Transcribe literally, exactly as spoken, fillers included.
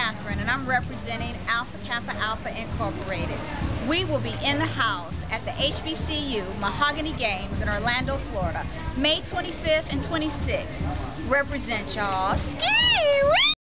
Catherine, and I'm representing Alpha Kappa Alpha Incorporated. We will be in the house at the H B C U Mahogany Games in Orlando, Florida, May twenty-fifth and twenty-sixth. Represent y'all.